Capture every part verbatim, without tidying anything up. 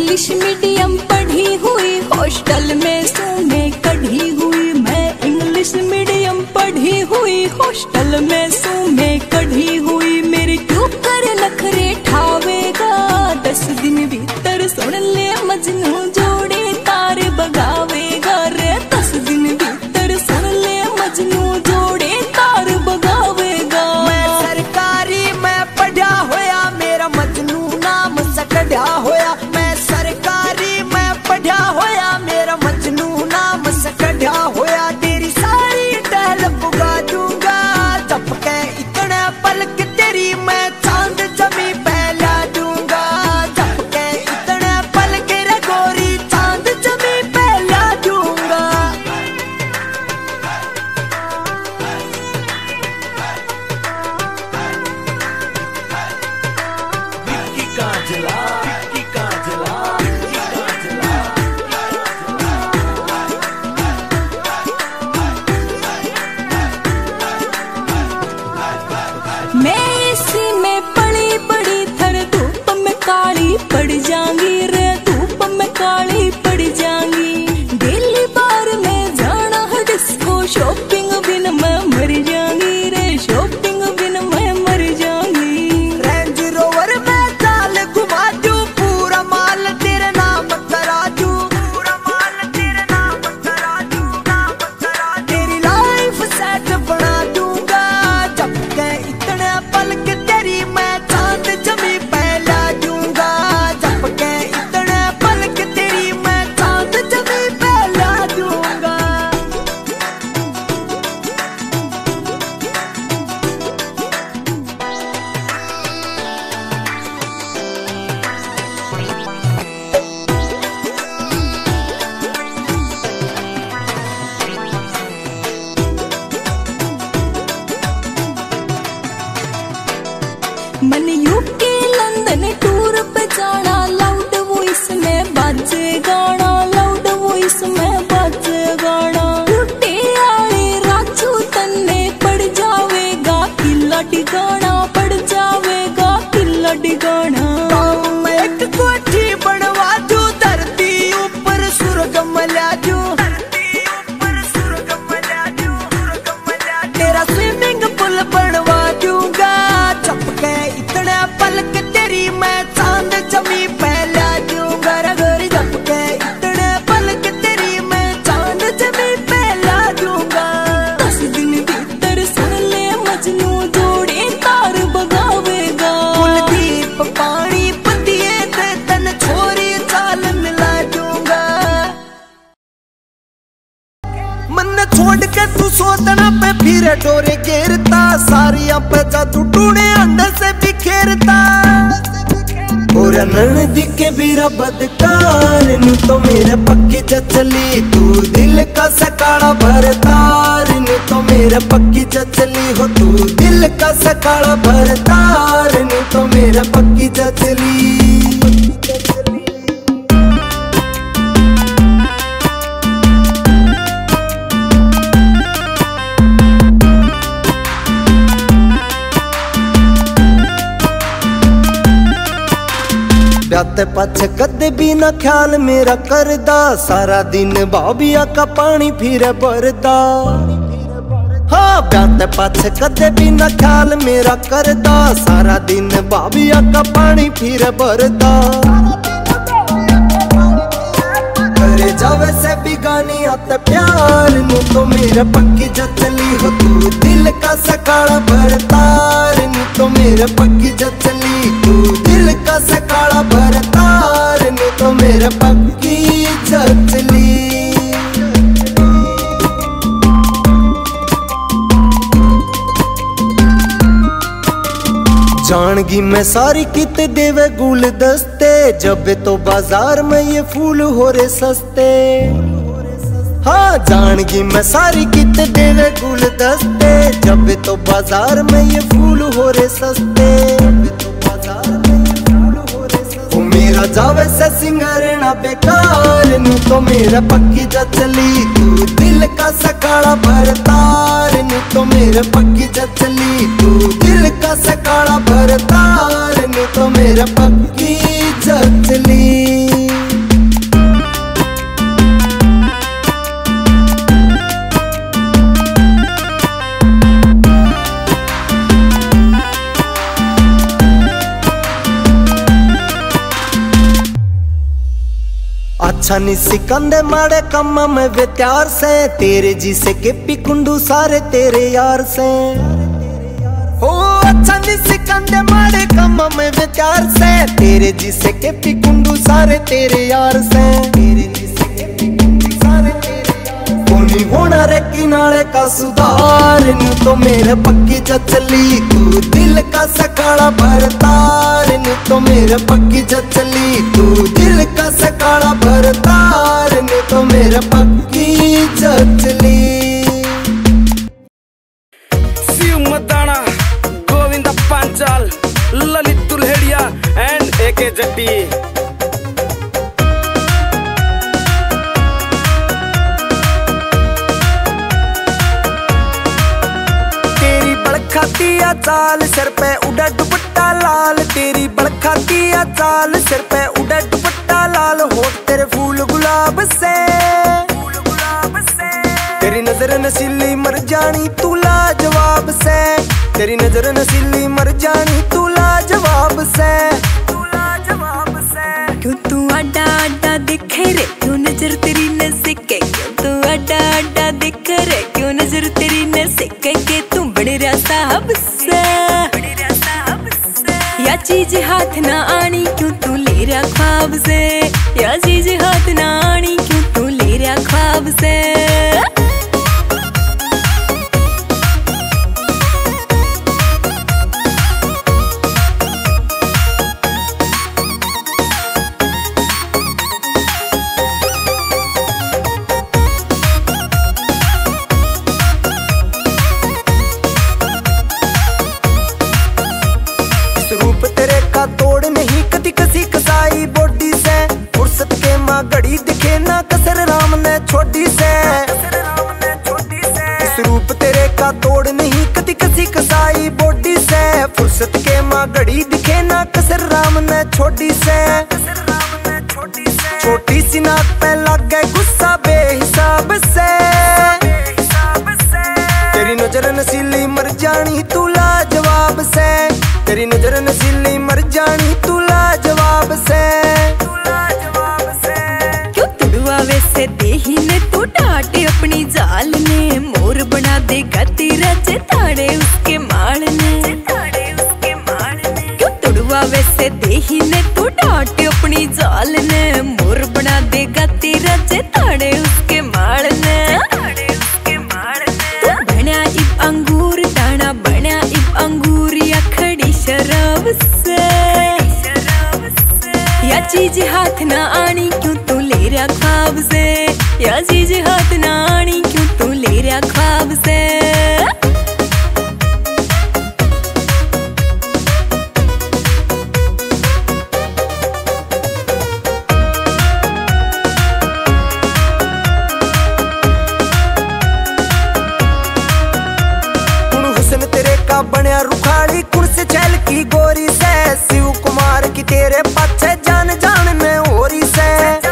English medium पढ़ी हुई, hostel में सोने कढ़ी हुई। मैं इंग्लिश मीडियम पढ़ी हुई, हॉस्टल में सोने कढ़ी हुई। मेरे क्यों कर नखरे ठावेगा, दस दिन भीतर सुन ले मजनू जोड़े तार बगावेगा रे। दस दिन भीतर सुन ले मजनू जोड़े तार बगावेगा। मैं सरकारी मैं पढ़ा होया, मेरा मजनू नाम सकड़ा होया। मैं सरकारी मैं पढ़ा होया, मेरा मजनू नाम सकड़ा होया। तेरी सारी टहल पुगा दूंगा, झपके इतने पलक तेरी मैं चांद जमी पहला दूंगा। झपके इतने पलक रे गोरी चांद जमी पहला दूंगा। विक्की काजला, विक्की काजला, विक्की काजला। मैं इसी में पड़ी पड़ी थर धूप में काली पड़ जाऊंगी रे, धूप में काली पड़ जाऊंगी। दिल्ली बार में जाना है डिस्को, शॉपिंग बिन मैं मर जाऊंगी रे, शॉपिंग बिन मैं मर जाऊंगी। रेंज रोवर में चाल घुमा दूं, पूरा माल तेरे नाम करा दूं, पूरा माल तेरे नाम करा दूं, नाम करा दूं। तेरी लाइफ सेट बना दूंगा, झपके इतने पलक तेरी मैं चांद जमी पहला दूंगा। झपके इतने पलक तेरी मैं चांद जमी पहला दूंगा। मन यूके लंदन टूर पे जाना, लाउड वॉइस में बाजे गाना, लाउड वॉइस में बाजे गाना। टूटे आले राजू तन्ने पड़ जावेगा किला डिगाना, पड़ जावेगा किला डिगाना। मैं एक कोठी बनवा दूं, धरती ऊपर स्वर्ग मिला दूं, धरती ऊपर स्वर्ग मिला दूं, स्वर्ग मिला दूं। तेरा स्विमिंग पूल बनवा दूंगा, झपके इतने पलक तेरी मैं चांद जमी पहला दूंगा रे गोरी। झपके इतने पलक तेरी मैं चांद जमी पहला दूंगा। दस दिन भीतर सुन ले मजनू जोड़े तार बगावेगा। कुलदीप पानी पतिए ते तन छोरी चाल मिला दूंगा। मन छोड़ के तू सोतना पे फिर डोरे घेरता, सारियां पे जादू टूणे अंडे से बिखेरता। और ननदी के बीरा बदकार नु तो मेरे पक्की चचली, तू दिल का सकाड़ा भरतार नु तो मेरे पक्की चचली हो। तू दिल का सकाड़ा भरतार नु तो मेरे पक्की चचली। ब्याते पाछे कदे भी ना ख्याल मेरा करदा, सारा दिन बाबिया का पानी फिर भरदा। हाँ ब्याते पाछे कदे भी ना ख्याल मेरा करदा, सारा दिन बाबिया का पानी फिर भरदा। करे जावे से बिगानी आते प्यार नु तो मेरे पक्की चचली हो। तू दिल का सकाड़ा भरतार नु तो मेरे पक्की चचली, तू दिल का सकाड़ा भरतार नु तो मेरे पक्की चचली। जानगी मैं सारी कित देवे गुलदस्ते, जब तो बाजार में ये फूल हो रे सस्ते। हाँ जानगी मैं सारी कित देवे गुलदस्ते, जब तो बाजार में ये फूल हो रे सस्ते। वो मेरा जावे से सिंगारना बेकार नु तो मेरा पक्की चचली, तू दिल का सकाड़ा भरतार नु तो मेरे पक्की चचली, तू दिल का सकाड़ा भरतार नु तो मेरा पक्की चचली। अच्छा नी सिकंदे माड़े कम में वे त्यार से, तेरे जी से के पिकुंडू सारे तेरे यार से। हो अच्छा नी सिकंदे माड़े कम में वे त्यार से, तेरे जी से के पिकुंडू सारे तेरे यार से। तेरे जी से के पिकुंडू सारे तेरे यार से। कोनी होना रे किनारे का सुधार, नी तो मेरे पक्की चचली तू दिल का सकाड़ा भरतार। नी तो मेरे पक्की चचली तू दिल का सकाड़ा भरतार। नी तो मेरे पक्की चचली। Shiv Madana, Govinda Panchal, Lalit Dulhedia and AK Jatti. बड़खातिया चाल सिर पे उड़ा दुपट्टा लाल, तेरी बड़खातिया चाल सिर पे उड़ा दुपट्टा लाल। होठ तेरे फूल गुलाब से, तेरी नजर नसीली मर जानी तू लाजवाब से। तेरी नजर नसीली मर जानी तू लाजवाब से। क्यों तू आडा आडा दिखे रे, क्यों नजर तेरी न सिके। क्यों तू आडा आडा दिखे रे, क्यों नजर तेरी न सिके। के तू बड़े रहा साहब से, या चीज हाथ ना आनी क्यों तू ले रहा ख्वाब से। या चीज हाथ ना आनी क्यों तू ले रहा ख्वाब से। तोड़ नहीं कदी कसी कसाई बॉडी से, फुर्सत के माँ घड़ी दिखे ना कसर राम ने छोड़ी से। इस रूप तेरे का तोड़ नहीं कदी कसी कसाई बॉडी से, फुर्सत के माँ घड़ी दिखे ना कसर राम ने छोड़ी से। छोटी सी नाक पे लग गए गुस्सा बेहिसाब से, तेरी नजर नसीली मर जानी तू लाजवाब से। तेरी नजर नसीली मर जानी तू लाजवाब से। क्यों तुड़वा वैसे देही ने तू डांटे अपनी जाल ने। मोर बना देगा तेरा चिताड़े उसके माल ने। क्यों तुड़वा वैसे देही ने तू डांटे अपनी जाल ने। मोर बना देगा तेरा चिताड़े उसके माल ने। तू बना इब अंगूर दाना, बना इब अंगूर या खड़ी शराब से। या चीज हाथ ना आनी क्यों तू ले रहा ख्वाब से। या चीज हाथ ना आनी क्यों तू ले रहा ख्वाब से। बनया रुखाड़ी कुण से चल की गोरी से। शिव कुमार की तेरे पाछे जान जान में होरी से।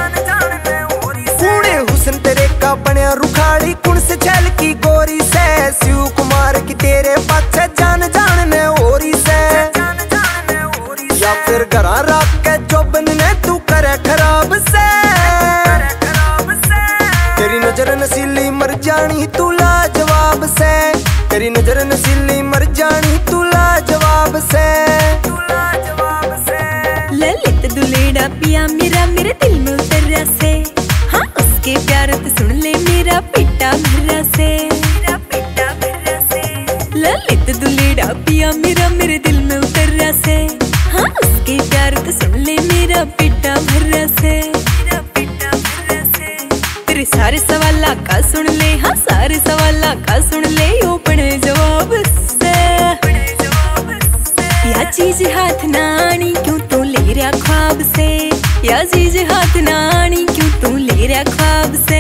कूड़े हुस्न तेरे का बनया रुखाड़ी कुण से चल की गोरी से। शिव कुमार की तेरे पाछे जान जान में होरी से। या फिर घरा रात के जोबन ने तू करे खराब से। तेरी नजर नसीली मर जानी तू लाजवाब से। तेरी नजर नसीली मर जानी तू लाजवाब से। ललित दुलेड़ा पिया मेरा मेरे दिल में उतरा से। हाँ उसके प्यार तो सुन ले मेरा पिटा भर्रा से। ललित दुलेड़ा पिया मेरा मेरे दिल में उतरा से। हाँ उसके प्यार तो सुन ले मेरा पिटा भर्रा से। तेरे सारे सवाला का सुन ले, हाँ सारे सवाला का सुन ले अपने जवाब से। या चीज हाथ ना आनी क्यों तू ले रहा ख्वाब से। या चीज हाथ ना आनी क्यों तू ले रहा ख्वाब से।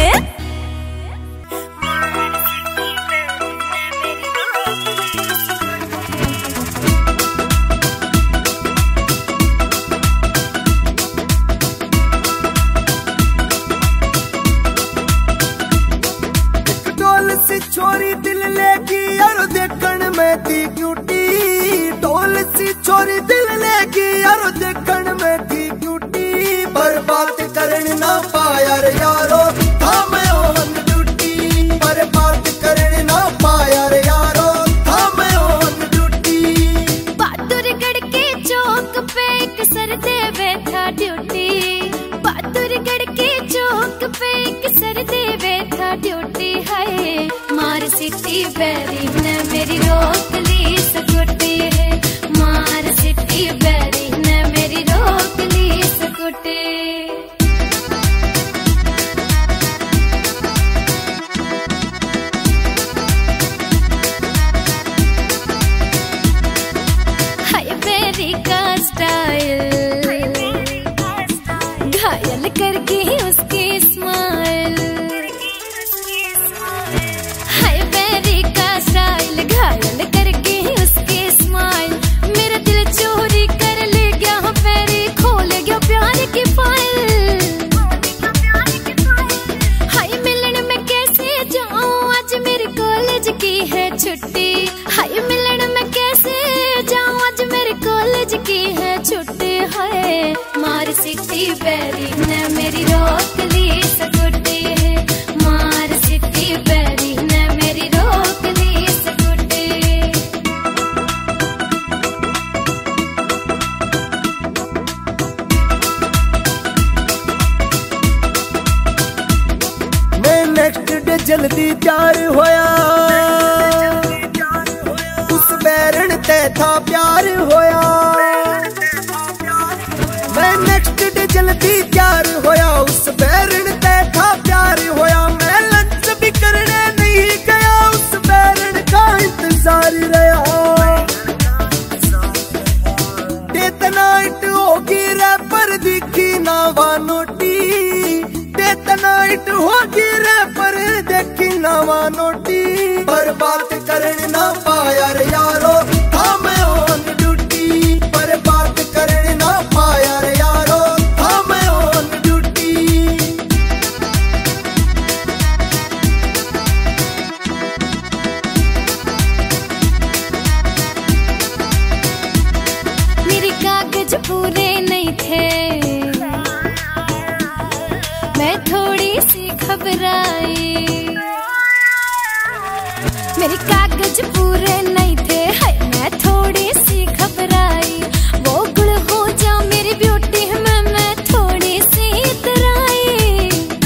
छोरी दिल लेगी यार देखन में थी क्यूटी। ढोल सी छोरी दिल लेगी यार देखन में थी क्यूटी। पर बात करन सिटी बैरी ने मेरी रोक ली स्कूटी है, मार सिटी बैरी ने मेरी रोक ली स्कूटी। का स्टाइल घायल करके उसकी स्माइल, हाय बेरी का स्टाइल घायल करके उसकी स्माइल, मेरा दिल चोरी कर ले गया बेरी, खोल गया प्यार की फाइल। हाय मिलन में कैसे जाऊं आज मेरे कॉलेज की है छुट्टी, हाय मिलन में कैसे जाऊं आज मेरे कॉलेज की है छुट्टी है, मार सिटी बैरी ने मेरी रोक ली स्कूटी है, मार सिटी बैरी ने मेरी रोक ली स्कूटी। मैं नेक्स्ट डे जल्दी तैयार होया, उस बैरन ते था प्यार होया। मैं नेक्स्ट डे जल्दी तैयार होया, उस बैरन ते था प्यार होया। मैं लंच भी करने नहीं गया, उस बैरन का इंतजार रहा। डेट नाइट होगी रैपर दिखी ना वानोटी, डेट नाइट होगी रैपर देखी ना वानोटी, पर बात करने ना पाया रे यारो था मैं ऑन ड्यूटी, पर बात करने ना पाया रे यारो था मैं ऑन ड्यूटी। मेरे कागज पूरे नहीं थे, मैं थोड़ी सी घबराई, मेरे कागज पूरे नहीं थे, हाय मैं थोड़ी सी घबराई, वो गुड़ हो जा मेरी ब्यूटी में मैं थोड़ी सी इतराई।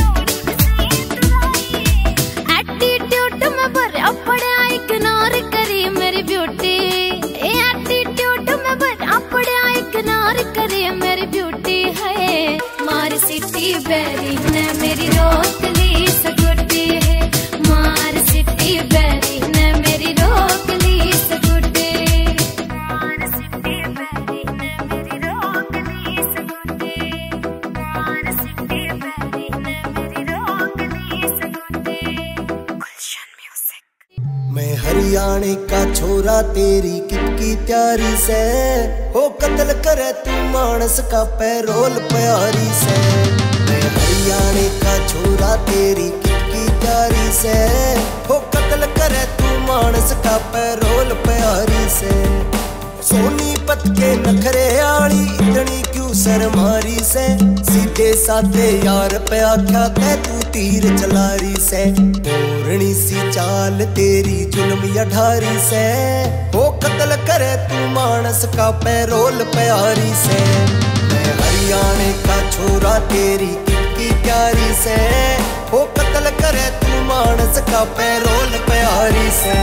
एटीट्यूड में भरा पड़ा इग्नोर करी मेरी ब्यूटी, एटीट्यूड में भरा पड़ा इग्नोर करी मेरी ब्यूटी है, मार सिटी बैरी ने मेरी रोक ली स्कूटी है, मार सिटी बैरी ने मेरी रोक ली स्कूटी, मार सिटी बैरी ने मेरी रोक ली स्कूटी, मार सिटी बैरी ने मेरी रोक ली स्कूटी। गुलशन म्यूजिक। मैं हरियाणे का छोरा तेरी कितकी तैयारी से, हो कत्ल करे तू मानस का पैरोल प्यारी से। मैं हरियाणे का छोरा तेरी कितकी तैयारी से, हो कत्ल करे तू मानस का पैरोल प्यारी से। सोनीपत के नखरे आली इतनी क्यों शर्मारी से, सीधे साधे यार पे आख्या ते तू तीर चलारी से। पूर्णी सी चाल तेरी जुल्म या ढारी से, हो कत्ल करे तू मानस का पैरोल प्यारी से। मैं हरियाणे का छोरा तेरी कितकी प्यारी से, हो कत्ल करे तू मानस का पैरोल प्यारी से।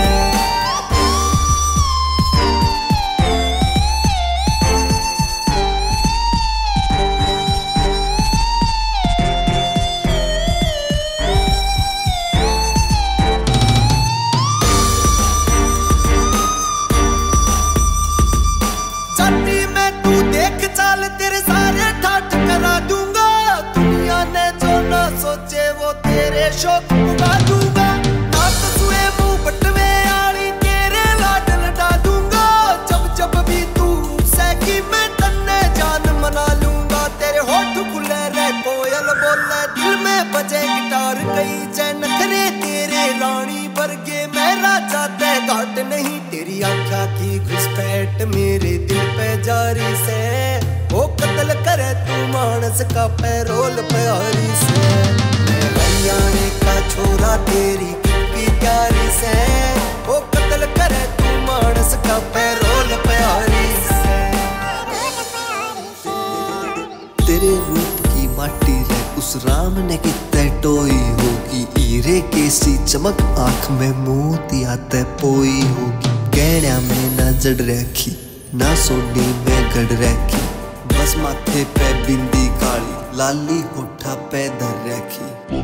शौक उगा दूंगा ना तो सुए मुंह बटवे आली तेरे लाड लटा दूंगा। जब जब भी तू सैकी मैं तन्ने जान मना लूंगा। तेरे होठ खुले रहे कोयल बोले दिल में बजे गिटार कई चैन नखरे तेरे रानी वर्गे मैं राजा ते घाट नहीं। तेरी आँखा की घुसपैठ मेरे दिल पे जारी से, वो कत्ल करे तू मानस का पैरोल प्यारी से। हरियाणे का छोरा तेरी की प्यारी से, वो कत्ल करे तू मानस का पैरोल प्यारी से। तेरे रूप की माटी रे उस राम ने कितने टोई होगी, हीरे केसी चमक आंख में मोती आते पोई होगी। गहना में ना जड़ रखी ना सोनी में गड़ रखी, बस माथे पे बिंदी काली लाली होठा पे धर रखी।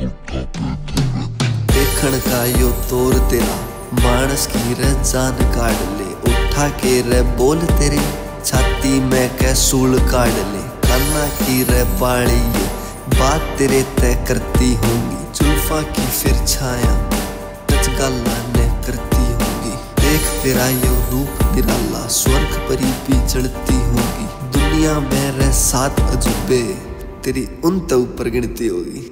देखण का यो तोर तेरा मानस की रे जान काट ले, उठा के रे बोल तेरे छाती में कैसूल काट ले। कान्ना की रे बाड़ी ये बात तेरे तय करती होंगी, जुल्फा की फिर छाया टच गाला ने करती होंगी। देख तेरा यो रूप निराला स्वर्ग परी भी चढ़ती होगी, दुनिया में रे सात अजूबे तेरी उन तो ऊपर गिनती होगी।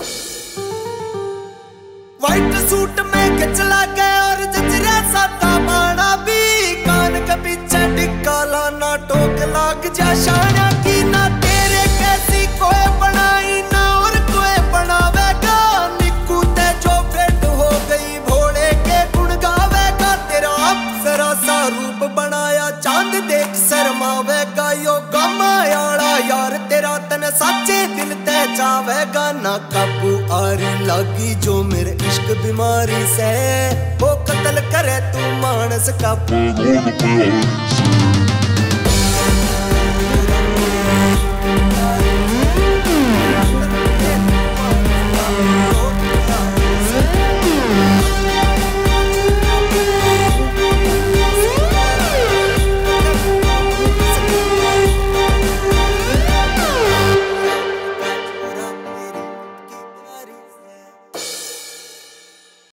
व्हाइट सूट में के चला गया और जजरा सादा बाड़ा भी, कान के पीछे टिक्का लाना टोक लाग जा शाना की। ना तेरे कैसी कोई बनाई ना और कोई बनावेगा, निक्कू ते जो भेंट हो गई भोले के गुण गावेगा। तेरा अप्सरा सा रूप बनाया चांद देख शर्मावेगा, यो गमायाड़ा यार तेरा तन साचे दिल ते जावेगा। ना काबू आरी लागी जो मेरे इश्क बीमारी से, वो कत्ल करे तू मानस का।